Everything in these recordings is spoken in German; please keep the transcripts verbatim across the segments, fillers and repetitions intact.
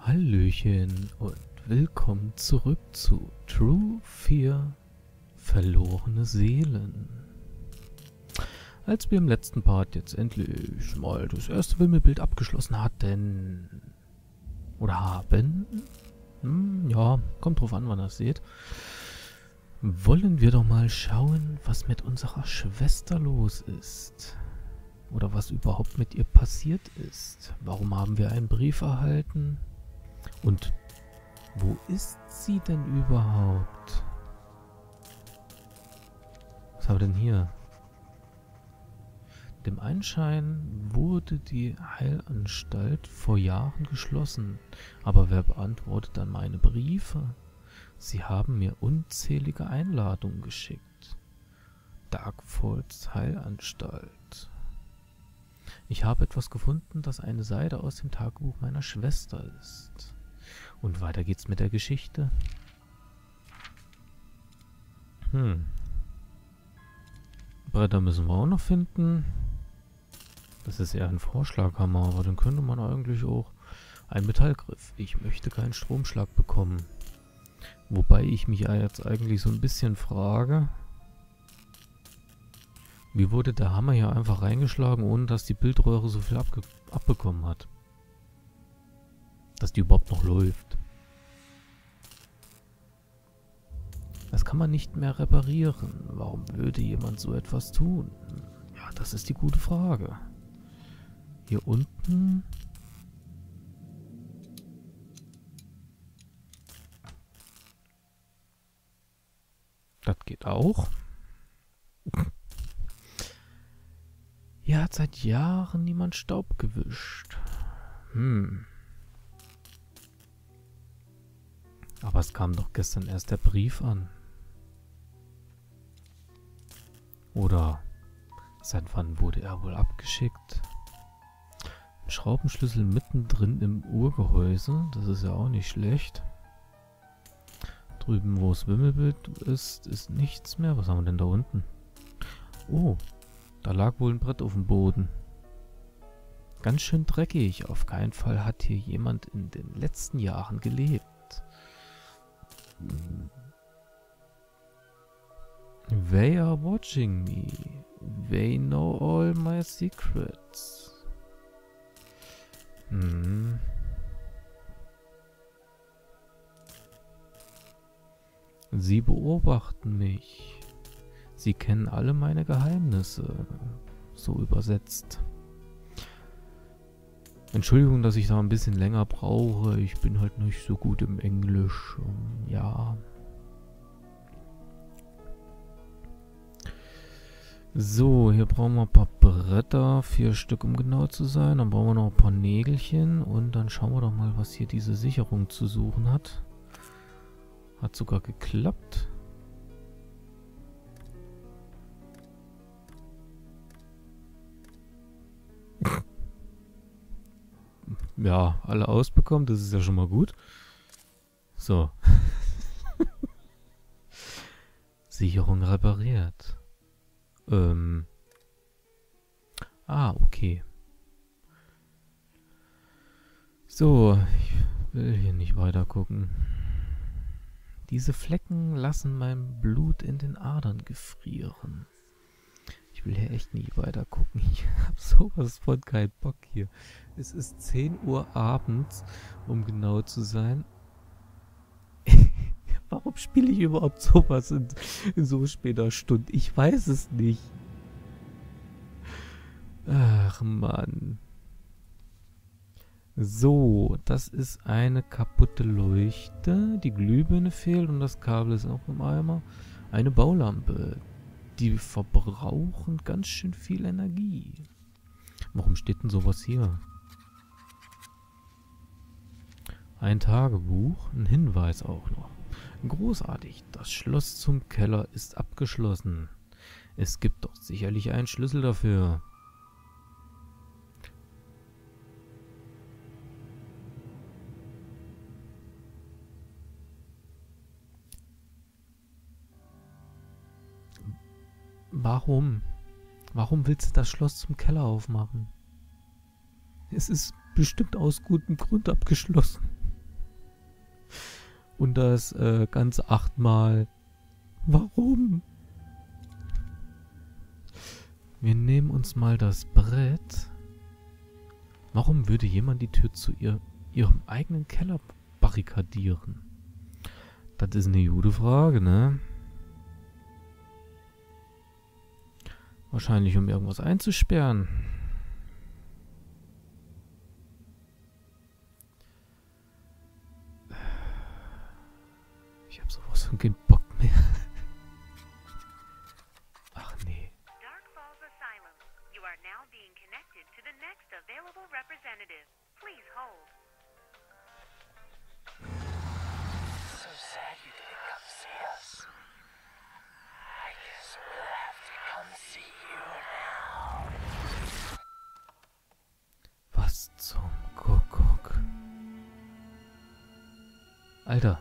Hallöchen und willkommen zurück zu True vier Verlorene Seelen. Als wir im letzten Part jetzt endlich mal das erste Wimmelbild abgeschlossen hatten, oder haben, hm, ja, kommt drauf an, wann ihr es seht, wollen wir doch mal schauen, was mit unserer Schwester los ist. Oder was überhaupt mit ihr passiert ist. Warum haben wir einen Brief erhalten? Und wo ist sie denn überhaupt? Was haben wir denn hier? Dem Anschein wurde die Heilanstalt vor Jahren geschlossen. Aber wer beantwortet dann meine Briefe? Sie haben mir unzählige Einladungen geschickt. Darkfalls Heilanstalt. Ich habe etwas gefunden, das eine Seite aus dem Tagebuch meiner Schwester ist. Und weiter geht's mit der Geschichte. Hm. Bretter müssen wir auch noch finden. Das ist eher ein Vorschlaghammer, aber dann könnte man eigentlich auch... Ein Metallgriff. Ich möchte keinen Stromschlag bekommen. Wobei ich mich jetzt eigentlich so ein bisschen frage... Wie wurde der Hammer hier einfach reingeschlagen, ohne dass die Bildröhre so viel abge abbekommen hat? Dass die überhaupt noch läuft. Das kann man nicht mehr reparieren. Warum würde jemand so etwas tun? Ja, das ist die gute Frage. Hier unten... Das geht auch. Hier hat seit Jahren niemand Staub gewischt. Hm. Aber es kam doch gestern erst der Brief an. Oder seit wann wurde er wohl abgeschickt? Ein Schraubenschlüssel mittendrin im Uhrgehäuse. Das ist ja auch nicht schlecht. Drüben, wo das Wimmelbild ist, ist nichts mehr. Was haben wir denn da unten? Oh. Da lag wohl ein Brett auf dem Boden. Ganz schön dreckig. Auf keinen Fall hat hier jemand in den letzten Jahren gelebt. They are watching me. They know all my secrets. Hm. Sie beobachten mich. Sie kennen alle meine Geheimnisse. So übersetzt. Entschuldigung, dass ich da ein bisschen länger brauche. Ich bin halt nicht so gut im Englisch. Ja. So, hier brauchen wir ein paar Bretter. Vier Stück, um genau zu sein. Dann brauchen wir noch ein paar Nägelchen. Und dann schauen wir doch mal, was hier diese Sicherung zu suchen hat. Hat sogar geklappt. Ja, alle ausbekommen, das ist ja schon mal gut. So. Sicherung repariert. Ähm. Ah, okay. So, ich will hier nicht weiter gucken. Diese Flecken lassen mein Blut in den Adern gefrieren. Ich will hier echt nicht weiter gucken. Ich habe sowas von keinen Bock hier. Es ist zehn Uhr abends, um genau zu sein. Warum spiele ich überhaupt sowas in, in so später Stunde? Ich weiß es nicht. Ach, Mann. So, das ist eine kaputte Leuchte. Die Glühbirne fehlt und das Kabel ist auch im Eimer. Eine Baulampe. Die verbrauchen ganz schön viel Energie. Warum steht denn sowas hier? Ein Tagebuch, ein Hinweis auch noch. Großartig, das Schloss zum Keller ist abgeschlossen. Es gibt doch sicherlich einen Schlüssel dafür. Warum? Warum willst du das Schloss zum Keller aufmachen? Es ist bestimmt aus gutem Grund abgeschlossen. Und das äh, Ganze achtmal. Warum? Wir nehmen uns mal das Brett. Warum würde jemand die Tür zu ihr, ihrem eigenen Keller barrikadieren? Das ist eine gute Frage, ne? Wahrscheinlich, um irgendwas einzusperren. Ich hab sowas von keinen Bock mehr. Ach nee. Dark Falls Asylum. You are now being connected to the next available representative. Please hold. So sad you didn't come see us. I guess we'll have to come see you now. Was zum Kuckuck? Alter.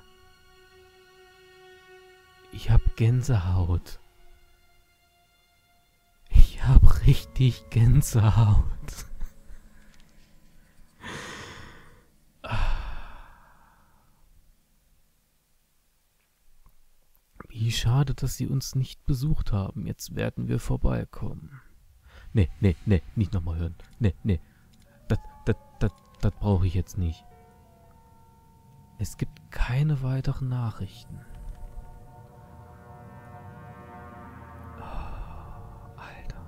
Ich hab Gänsehaut. Ich hab richtig Gänsehaut. Wie schade, dass sie uns nicht besucht haben. Jetzt werden wir vorbeikommen. Nee, nee, nee, nicht nochmal hören. Nee, nee. Das, das, das, das brauche ich jetzt nicht. Es gibt keine weiteren Nachrichten. Oh, Alter.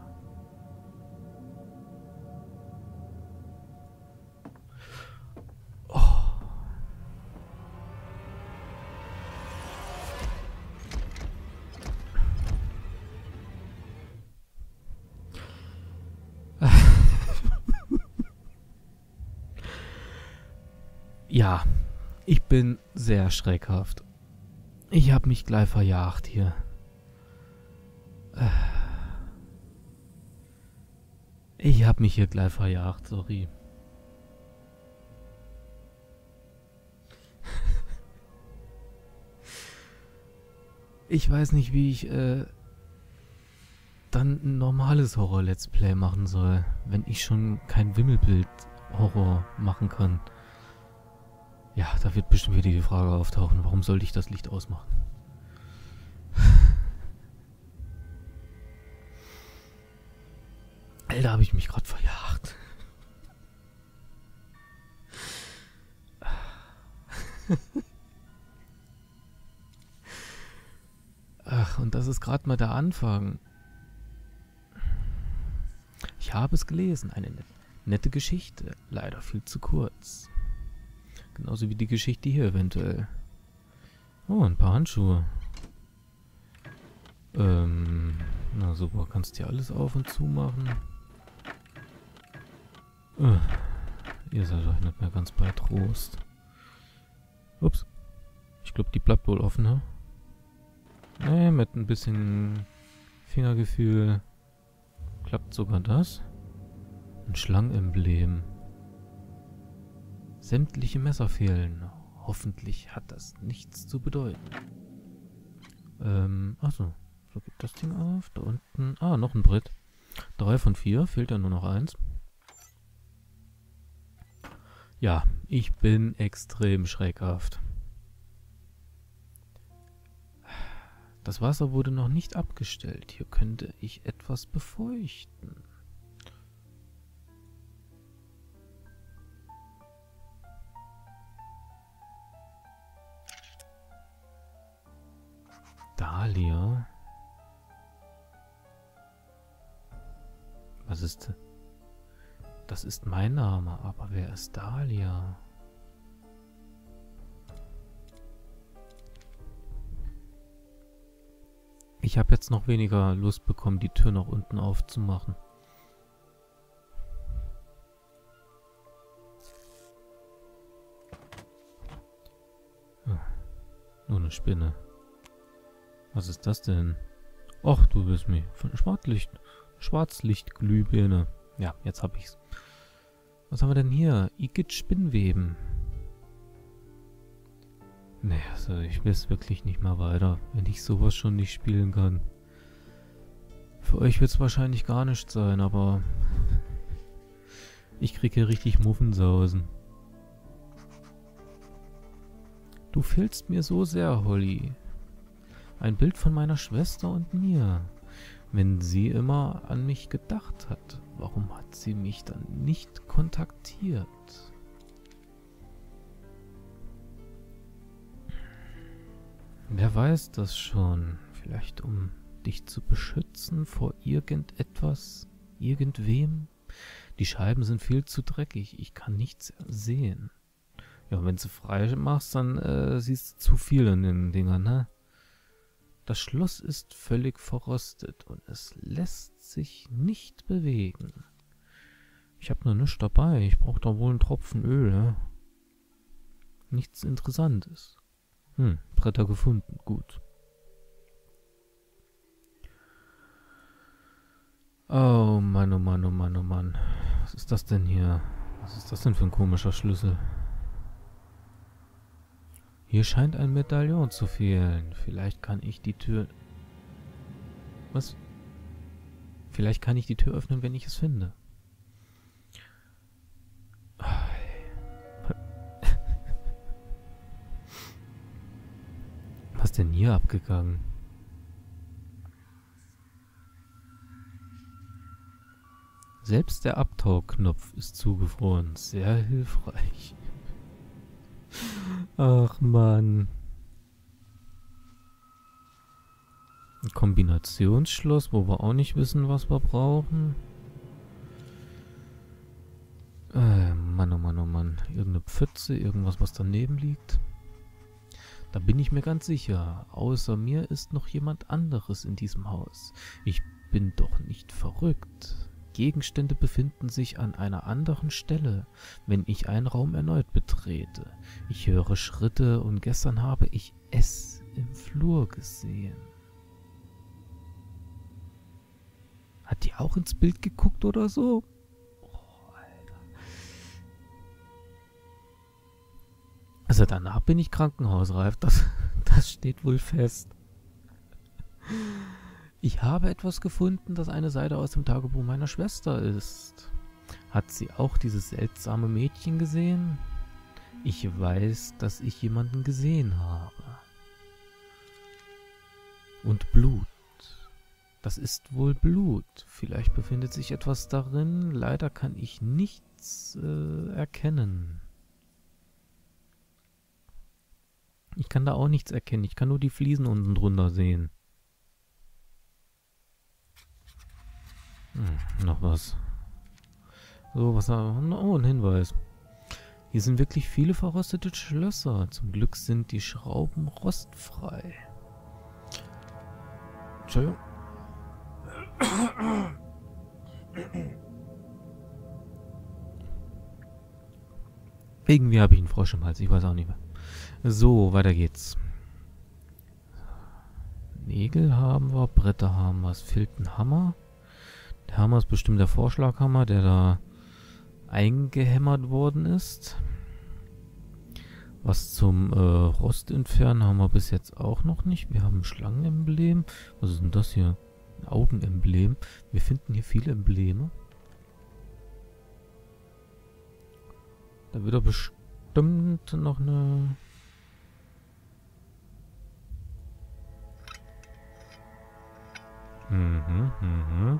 Oh. Ja, ich bin sehr schreckhaft. Ich habe mich gleich verjagt hier. Ich habe mich hier gleich verjagt, sorry. Ich weiß nicht, wie ich äh, dann ein normales Horror-Let's Play machen soll, wenn ich schon kein Wimmelbild-Horror machen kann. Ja, da wird bestimmt wieder die Frage auftauchen, warum sollte ich das Licht ausmachen? Alter, habe ich mich gerade verjagt. Ach, und das ist gerade mal der Anfang. Ich habe es gelesen, eine net nette Geschichte, leider viel zu kurz. Genauso wie die Geschichte hier eventuell. Oh, ein paar Handschuhe. Ähm, na super, kannst dir alles auf und zu machen. Äh, ihr seid euch nicht mehr ganz bei Trost. Ups. Ich glaube, die bleibt wohl offen, ne? Ne, mit ein bisschen Fingergefühl klappt sogar das. Ein Schlangenemblem. Sämtliche Messer fehlen. Hoffentlich hat das nichts zu bedeuten. Ähm, achso. So geht das Ding auf. Da unten. Ah, noch ein Brett. Drei von vier. Fehlt ja nur noch eins. Ja, ich bin extrem schreckhaft. Das Wasser wurde noch nicht abgestellt. Hier könnte ich etwas befeuchten. Dahlia. Was ist... Das ist mein Name, aber wer ist Dahlia? Ich habe jetzt noch weniger Lust bekommen, die Tür nach unten aufzumachen. Hm. Nur eine Spinne. Was ist das denn? Och, du bist mir von Schwarzlicht. Schwarzlichtglühbirne. Ja, jetzt hab ich's. Was haben wir denn hier? Igitt Spinnweben. Nee, also ich weiß wirklich nicht mal weiter, wenn ich sowas schon nicht spielen kann. Für euch wird es wahrscheinlich gar nicht sein, aber ich krieg hier richtig Muffensausen. Du fehlst mir so sehr, Holly. Ein Bild von meiner Schwester und mir. Wenn sie immer an mich gedacht hat, warum hat sie mich dann nicht kontaktiert? Wer weiß das schon? Vielleicht um dich zu beschützen vor irgendetwas, irgendwem? Die Scheiben sind viel zu dreckig, ich kann nichts sehen. Ja, wenn du frei machst, dann äh, siehst du zu viel in den Dingern, ne? Das Schloss ist völlig verrostet und es lässt sich nicht bewegen. Ich habe nur nichts dabei, ich brauche da wohl einen Tropfen Öl, ne? Nichts Interessantes. Hm, Bretter gefunden, gut. Oh Mann, oh Mann, oh Mann, oh Mann. Was ist das denn hier? Was ist das denn für ein komischer Schlüssel? Hier scheint ein Medaillon zu fehlen. Vielleicht kann ich die Tür... Was? Vielleicht kann ich die Tür öffnen, wenn ich es finde. Was ist denn hier abgegangen? Selbst der Abtauknopf ist zugefroren. Sehr hilfreich. Ach Mann. Ein Kombinationsschloss, wo wir auch nicht wissen, was wir brauchen. Äh, Mann, oh Mann, oh Mann. Irgendeine Pfütze, irgendwas, was daneben liegt. Da bin ich mir ganz sicher. Außer mir ist noch jemand anderes in diesem Haus. Ich bin doch nicht verrückt. Gegenstände befinden sich an einer anderen Stelle, wenn ich einen Raum erneut betrete. Ich höre Schritte und gestern habe ich es im Flur gesehen. Hat die auch ins Bild geguckt oder so? Oh, Alter. Also danach bin ich krankenhausreif, das, das steht wohl fest. Ich habe etwas gefunden, das eine Seite aus dem Tagebuch meiner Schwester ist. Hat sie auch dieses seltsame Mädchen gesehen? Ich weiß, dass ich jemanden gesehen habe. Und Blut. Das ist wohl Blut. Vielleicht befindet sich etwas darin. Leider kann ich nichts äh, erkennen. Ich kann da auch nichts erkennen. Ich kann nur die Fliesen unten drunter sehen. Hm, noch was. So, was haben wir? Oh, ein Hinweis. Hier sind wirklich viele verrostete Schlösser. Zum Glück sind die Schrauben rostfrei. Entschuldigung. Irgendwie habe ich einen Frosch im Hals. Ich weiß auch nicht mehr. So, weiter geht's. Nägel haben wir, Bretter haben wir. Es fehlt ein Hammer. Der Hammer ist bestimmt der Vorschlaghammer, der da eingehämmert worden ist. Was zum äh, Rost entfernen haben wir bis jetzt auch noch nicht. Wir haben ein Schlangenemblem. Was ist denn das hier? Ein Augenemblem. Wir finden hier viele Embleme. Da wird doch bestimmt noch eine... Mhm, mhm.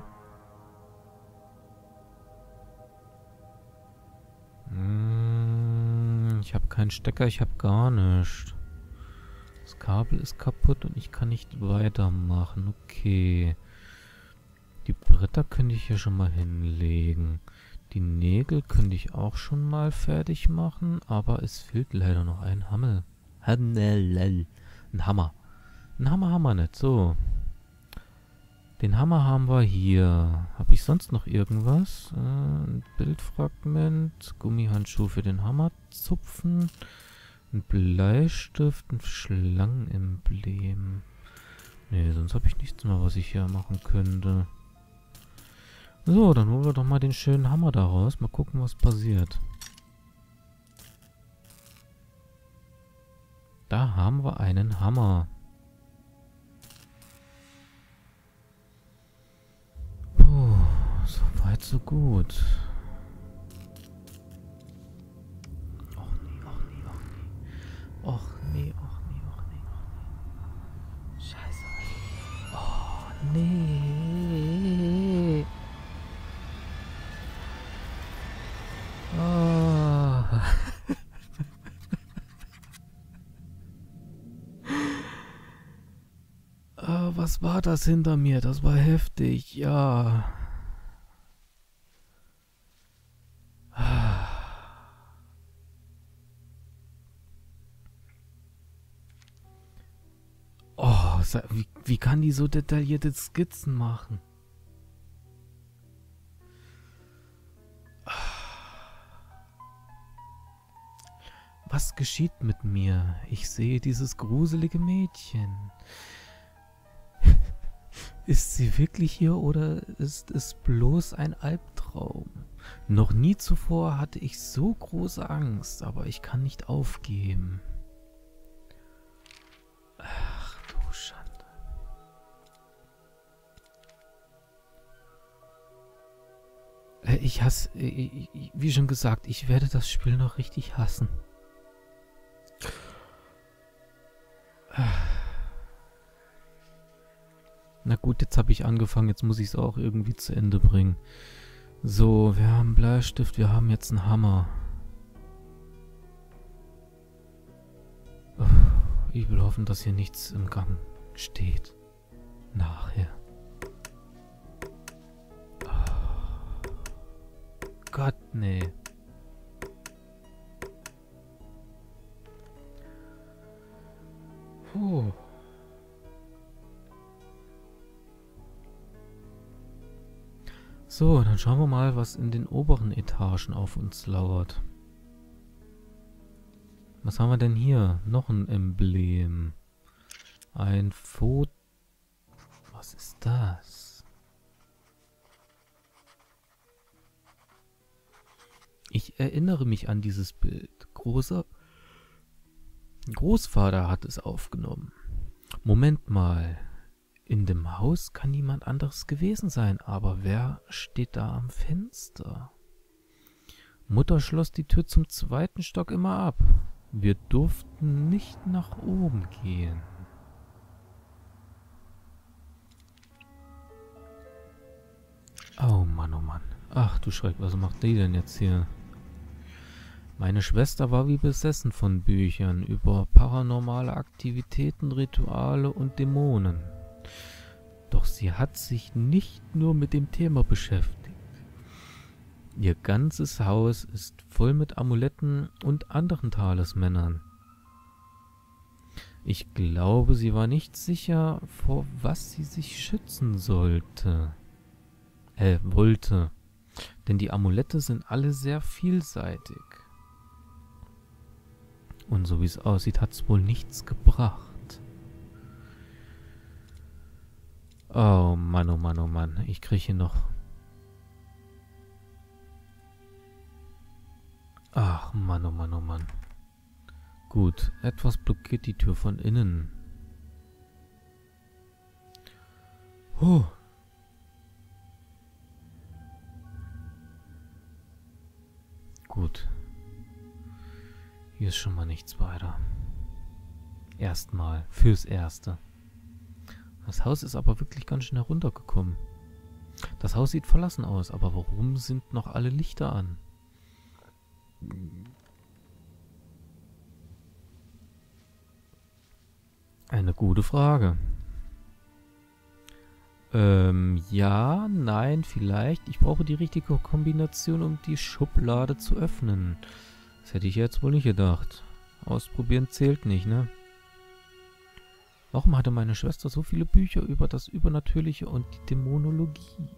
Ich habe keinen Stecker, ich habe gar nichts. Das Kabel ist kaputt und ich kann nicht weitermachen. Okay. Die Bretter könnte ich hier schon mal hinlegen. Die Nägel könnte ich auch schon mal fertig machen, aber es fehlt leider noch ein Hammer. Ein Hammer. Ein Hammer haben wir nicht. So. Den Hammer haben wir hier. Habe ich sonst noch irgendwas? Äh, ein Bildfragment. Gummihandschuh für den Hammer zupfen. Ein Bleistift. Ein Schlangenemblem. Nee, sonst habe ich nichts mehr, was ich hier machen könnte. So, dann holen wir doch mal den schönen Hammer da raus. Mal gucken, was passiert. Da haben wir einen Hammer. So weit, so gut. Och nee, och nee, och nee. Och nee, was war das hinter mir? Das war heftig, ja. Oh, wie, wie kann die so detaillierte Skizzen machen? Was geschieht mit mir? Ich sehe dieses gruselige Mädchen. Ist sie wirklich hier oder ist es bloß ein Albtraum? Noch nie zuvor hatte ich so große Angst, aber ich kann nicht aufgeben. Ach du Schande. Äh, Ich hasse, äh, wie schon gesagt, ich werde das Spiel noch richtig hassen. Na gut, jetzt habe ich angefangen, jetzt muss ich es auch irgendwie zu Ende bringen. So, wir haben Bleistift, wir haben jetzt einen Hammer. Ich will hoffen, dass hier nichts im Gang steht. Nachher. Oh Gott, nee. Puh. So, dann schauen wir mal, was in den oberen Etagen auf uns lauert. Was haben wir denn hier? Noch ein Emblem. Ein Foto. Was ist das? Ich erinnere mich an dieses Bild. Großer Großvater hat es aufgenommen. Moment mal. In dem Haus kann niemand anderes gewesen sein, aber wer steht da am Fenster? Mutter schloss die Tür zum zweiten Stock immer ab. Wir durften nicht nach oben gehen. Oh Mann, oh Mann. Ach du Schreck, was macht die denn jetzt hier? Meine Schwester war wie besessen von Büchern über paranormale Aktivitäten, Rituale und Dämonen. Doch sie hat sich nicht nur mit dem Thema beschäftigt. Ihr ganzes Haus ist voll mit Amuletten und anderen Talismännern. Ich glaube, sie war nicht sicher, vor was sie sich schützen sollte. Äh, wollte. Denn die Amulette sind alle sehr vielseitig. Und so wie es aussieht, hat es wohl nichts gebracht. Oh Mann, oh Mann, oh Mann. Ich kriege hier noch... Ach Mann, oh Mann, oh Mann. Gut, etwas blockiert die Tür von innen. Huh. Gut. Hier ist schon mal nichts weiter. Erstmal, fürs Erste. Das Haus ist aber wirklich ganz schön heruntergekommen. Das Haus sieht verlassen aus, aber warum sind noch alle Lichter an? Eine gute Frage. Ähm, ja, nein, vielleicht. Ich brauche die richtige Kombination, um die Schublade zu öffnen. Das hätte ich jetzt wohl nicht gedacht. Ausprobieren zählt nicht, ne? Warum hatte meine Schwester so viele Bücher über das Übernatürliche und die Dämonologie?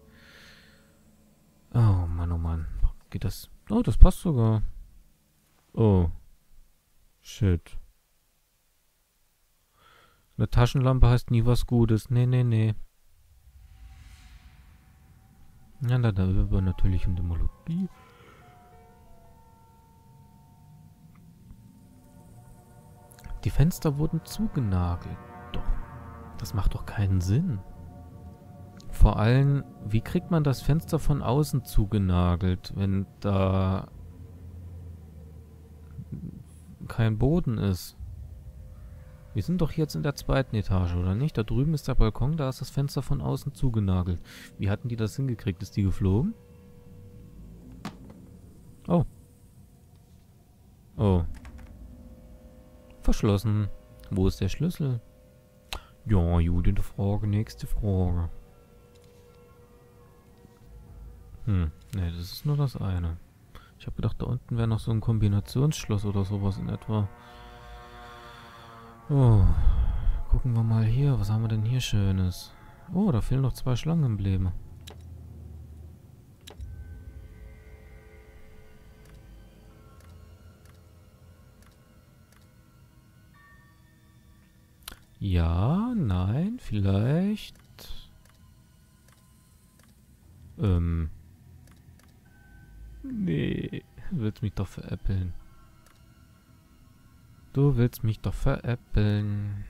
Oh Mann, oh Mann. Geht das? Oh, das passt sogar. Oh. Shit. Eine Taschenlampe heißt nie was Gutes. Nee, nee, nee. Ja, da, da Übernatürliche und Dämonologie. Die Fenster wurden zugenagelt. Doch, das macht doch keinen Sinn. Vor allem, wie kriegt man das Fenster von außen zugenagelt, wenn da kein Boden ist? Wir sind doch jetzt in der zweiten Etage, oder nicht? Da drüben ist der Balkon, da ist das Fenster von außen zugenagelt. Wie hatten die das hingekriegt? Ist die geflogen? Oh. Oh. Verschlossen. Wo ist der Schlüssel? Ja, Judith, Frage, nächste Frage. Hm, ne, das ist nur das eine. Ich habe gedacht, da unten wäre noch so ein Kombinationsschloss oder sowas in etwa. Oh, gucken wir mal hier. Was haben wir denn hier Schönes? Oh, da fehlen noch zwei Schlangenembleme. Ja, nein, vielleicht. Ähm. Nee, du willst mich doch veräppeln. Du willst mich doch veräppeln.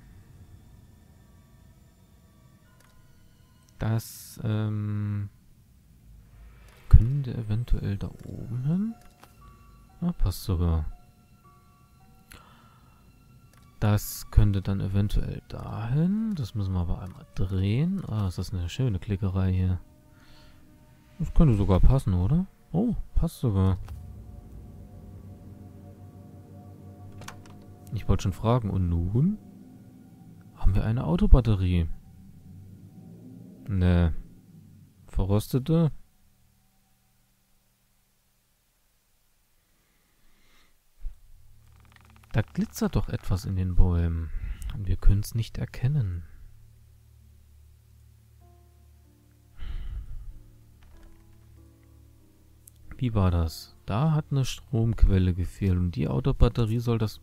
Das, ähm... könnte eventuell da oben hin? Ah, passt sogar. Das könnte dann eventuell dahin. Das müssen wir aber einmal drehen. Ah, ist das eine schöne Klickerei hier. Das könnte sogar passen, oder? Oh, passt sogar. Ich wollte schon fragen, und nun? Haben wir eine Autobatterie? Ne. Verrostete? Da glitzert doch etwas in den Bäumen. Und wir können es nicht erkennen. Wie war das? Da hat eine Stromquelle gefehlt und die Autobatterie soll das...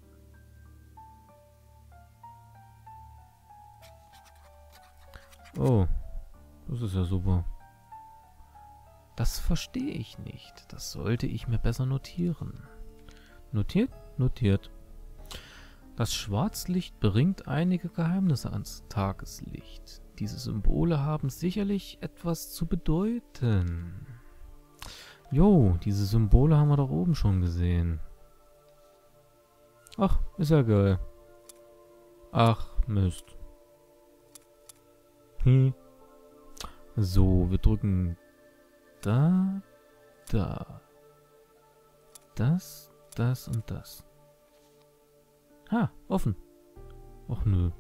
Oh, das ist ja super. Das verstehe ich nicht. Das sollte ich mir besser notieren. Notiert? Notiert. Das Schwarzlicht bringt einige Geheimnisse ans Tageslicht. Diese Symbole haben sicherlich etwas zu bedeuten. Jo, diese Symbole haben wir doch oben schon gesehen. Ach, ist ja geil. Ach, Mist. Hm. So, wir drücken da, da. Das, das und das. Ha, offen. Och nö.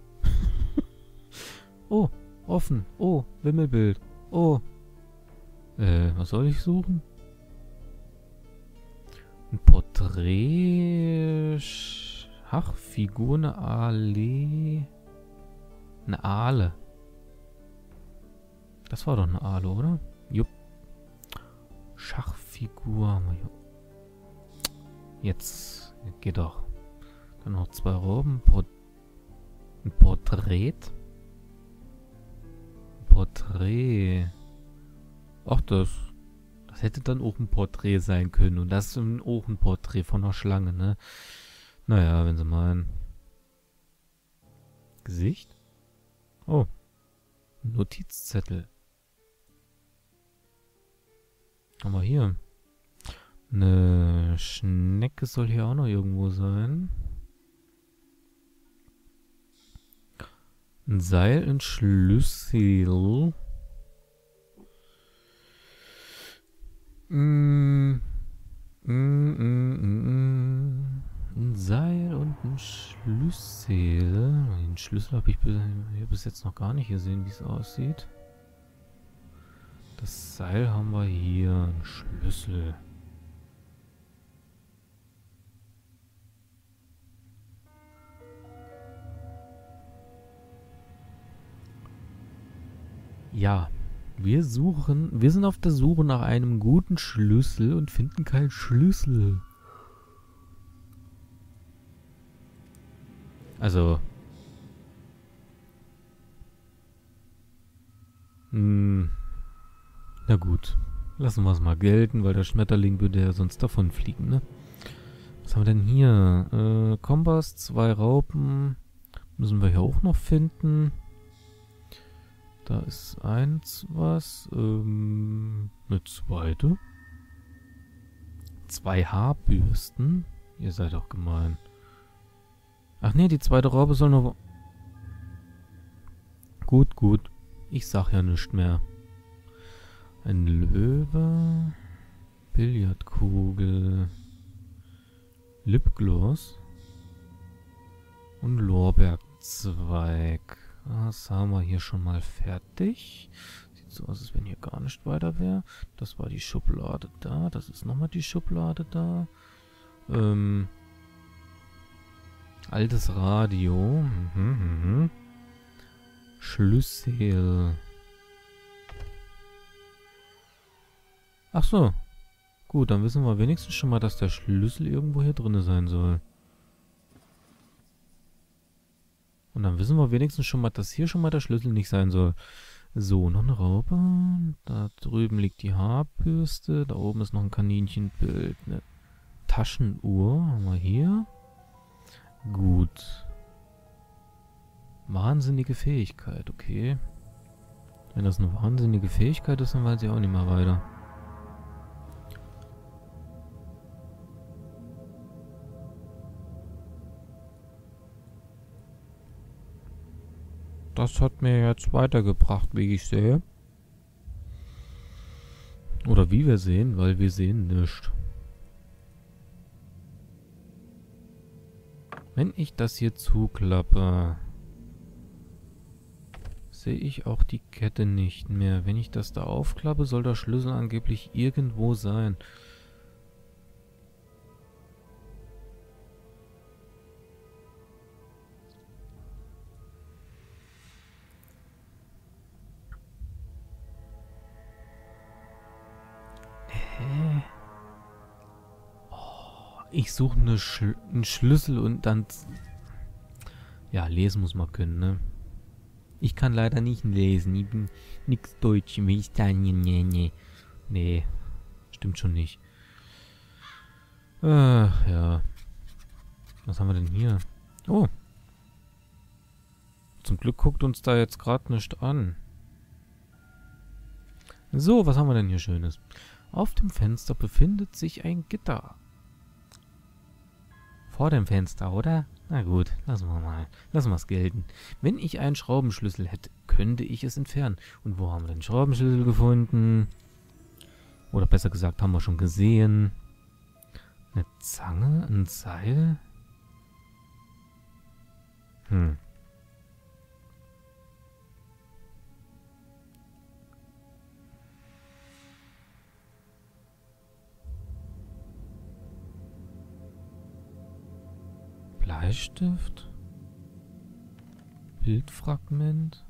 Oh, offen. Oh, Wimmelbild. Oh. Äh, was soll ich suchen? Ein Porträt. Schachfigur, eine Aale. Eine Aale. Das war doch eine Aale, oder? Jupp. Schachfigur. Jetzt geht doch. Dann noch zwei Robben. Port ein Porträt. Ein Porträt. Ach, das. Das hätte dann auch ein Porträt sein können. Und das ist auch ein Porträt von einer Schlange, ne? Naja, wenn Sie meinen. Gesicht? Oh. Notizzettel. Haben wir hier. Eine Schnecke soll hier auch noch irgendwo sein. Ein Seil, ein Schlüssel. Mm. Mm, mm, mm, mm. Ein Seil und ein Schlüssel. Den Schlüssel habe ich bis, bis jetzt noch gar nicht gesehen, wie es aussieht. Das Seil haben wir hier. Ein Schlüssel. Ja, wir suchen, wir sind auf der Suche nach einem guten Schlüssel und finden keinen Schlüssel. Also. Mh, na gut. Lassen wir es mal gelten, weil der Schmetterling würde ja sonst davon fliegen, ne? Was haben wir denn hier? Äh, Kompass, zwei Raupen. Müssen wir hier auch noch finden. Da ist eins was. Ähm, eine zweite. Zwei Haarbürsten. Ihr seid auch gemein. Ach nee, die zweite Raupe soll noch... Gut, gut. Ich sag ja nichts mehr. Ein Löwe. Billardkugel. Lipgloss. Und Lorbeerzweig. Das haben wir hier schon mal fertig. Sieht so aus, als wenn hier gar nicht weiter wäre. Das war die Schublade da. Das ist nochmal die Schublade da. Ähm... Altes Radio. Mhm, mhm. Schlüssel. Ach so. Gut, dann wissen wir wenigstens schon mal, dass der Schlüssel irgendwo hier drin sein soll. Und dann wissen wir wenigstens schon mal, dass hier schon mal der Schlüssel nicht sein soll. So, noch eine Raupe. Da drüben liegt die Haarbürste. Da oben ist noch ein Kaninchenbild. Eine Taschenuhr haben wir hier. Gut. Wahnsinnige Fähigkeit, okay. Wenn das eine wahnsinnige Fähigkeit ist, dann weiß ich auch nicht mehr weiter. Das hat mir jetzt weitergebracht, wie ich sehe. Oder wie wir sehen, weil wir sehen nichts. Wenn ich das hier zuklappe, sehe ich auch die Kette nicht mehr. Wenn ich das da aufklappe, soll der Schlüssel angeblich irgendwo sein. Hä? Oh, ich suche eine Schl- einen Schlüssel und dann... Ja, lesen muss man können, ne? Ich kann leider nicht lesen. Ich bin nix Deutsch. Wie ich da? Nee, nee, nee. Nee, stimmt schon nicht. Ach, ja. Was haben wir denn hier? Oh. Zum Glück guckt uns da jetzt gerade nichts an. So, was haben wir denn hier Schönes? Auf dem Fenster befindet sich ein Gitter. Vor dem Fenster, oder? Na gut, lassen wir mal. Lassen wir es gelten. Wenn ich einen Schraubenschlüssel hätte, könnte ich es entfernen. Und wo haben wir den Schraubenschlüssel gefunden? Oder besser gesagt, haben wir schon gesehen. Eine Zange? Ein Seil? Hm. Bleistift? Bildfragment?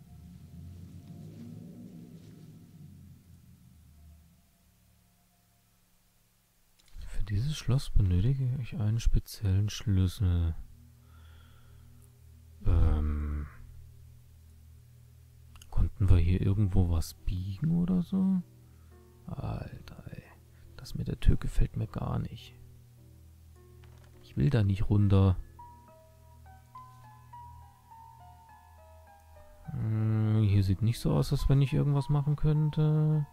Für dieses Schloss benötige ich einen speziellen Schlüssel. Ähm. Konnten wir hier irgendwo was biegen oder so? Alter, ey. Das mit der Tür gefällt mir gar nicht. Ich will da nicht runter. Hm, hier sieht nicht so aus, als wenn ich irgendwas machen könnte.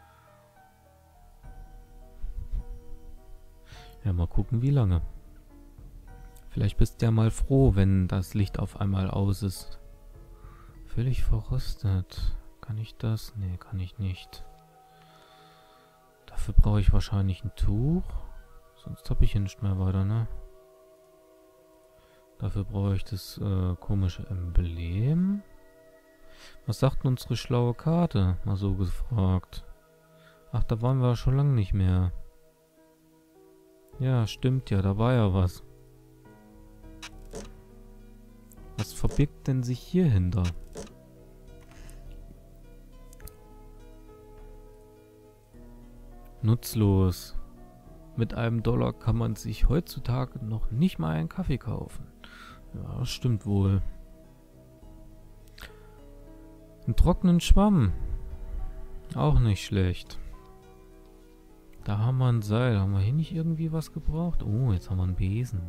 Ja, mal gucken, wie lange. Vielleicht bist du ja mal froh, wenn das Licht auf einmal aus ist. Völlig verrostet. Kann ich das? Nee, kann ich nicht. Dafür brauche ich wahrscheinlich ein Tuch. Sonst habe ich hier nicht mehr weiter, ne? Dafür brauche ich das äh, komische Emblem. Was sagt denn unsere schlaue Karte? Mal so gefragt. Ach, da waren wir schon lange nicht mehr. Ja, stimmt ja, da war ja was. Was verbirgt denn sich hier hinter? Nutzlos. Mit einem Dollar kann man sich heutzutage noch nicht mal einen Kaffee kaufen. Ja, das stimmt wohl. Einen trockenen Schwamm. Auch nicht schlecht. Da haben wir ein Seil. Haben wir hier nicht irgendwie was gebraucht? Oh, jetzt haben wir einen Besen.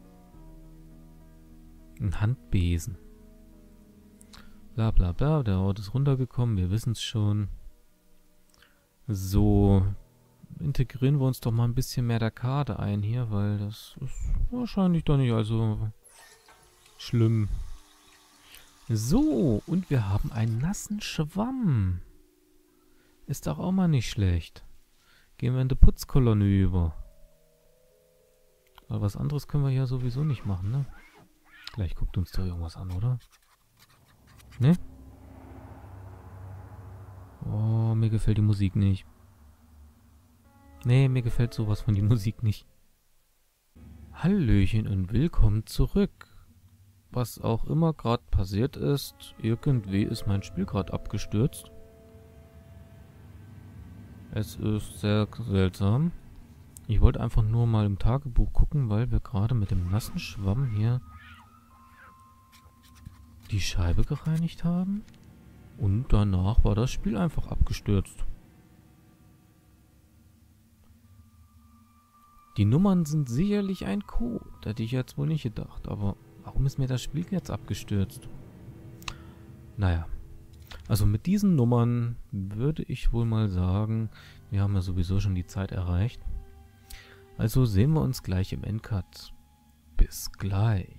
Ein Handbesen. Bla bla bla. Der Ort ist runtergekommen. Wir wissen es schon. So. Integrieren wir uns doch mal ein bisschen mehr der Karte ein hier, weil das ist wahrscheinlich doch nicht also schlimm. So, und wir haben einen nassen Schwamm. Ist doch auch mal nicht schlecht. Gehen wir in die Putzkolonne über. Aber was anderes können wir ja sowieso nicht machen, ne? Gleich guckt uns doch irgendwas an, oder? Ne? Oh, mir gefällt die Musik nicht. Nee, mir gefällt sowas von die Musik nicht. Hallöchen und willkommen zurück. Was auch immer gerade passiert ist, irgendwie ist mein Spiel gerade abgestürzt. Es ist sehr seltsam. Ich wollte einfach nur mal im Tagebuch gucken, weil wir gerade mit dem nassen Schwamm hier die Scheibe gereinigt haben. Und danach war das Spiel einfach abgestürzt. Die Nummern sind sicherlich ein Code. Hätte ich jetzt wohl nicht gedacht. Aber warum ist mir das Spiel jetzt abgestürzt? Naja. Also mit diesen Nummern würde ich wohl mal sagen, wir haben ja sowieso schon die Zeit erreicht. Also sehen wir uns gleich im Endcut. Bis gleich.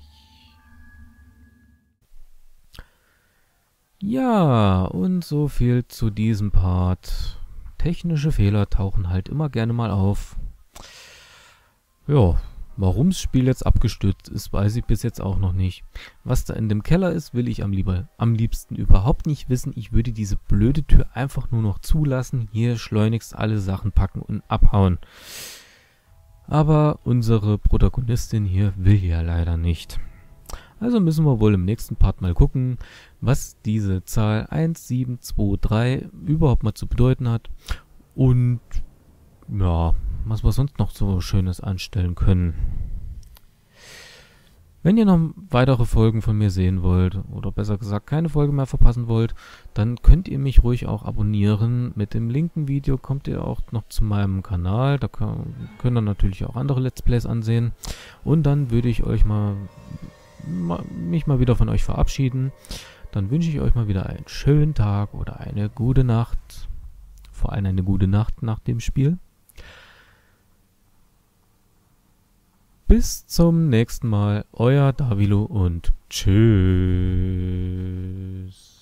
Ja, und so viel zu diesem Part. Technische Fehler tauchen halt immer gerne mal auf. Ja, warum das Spiel jetzt abgestürzt ist, weiß ich bis jetzt auch noch nicht. Was da in dem Keller ist, will ich am, lieber, am liebsten überhaupt nicht wissen. Ich würde diese blöde Tür einfach nur noch zulassen, hier schleunigst alle Sachen packen und abhauen. Aber unsere Protagonistin hier will ja leider nicht. Also müssen wir wohl im nächsten Part mal gucken, was diese Zahl eins sieben zwei drei überhaupt mal zu bedeuten hat. Und ja, was wir sonst noch so Schönes anstellen können. Wenn ihr noch weitere Folgen von mir sehen wollt, oder besser gesagt keine Folge mehr verpassen wollt, dann könnt ihr mich ruhig auch abonnieren. Mit dem linken Video kommt ihr auch noch zu meinem Kanal. Da können, können dann natürlich auch andere Let's Plays ansehen. Und dann würde ich euch mal, mal mich mal wieder von euch verabschieden. Dann wünsche ich euch mal wieder einen schönen Tag oder eine gute Nacht. Vor allem eine gute Nacht nach dem Spiel. Bis zum nächsten Mal, euer Davilo und tschüss.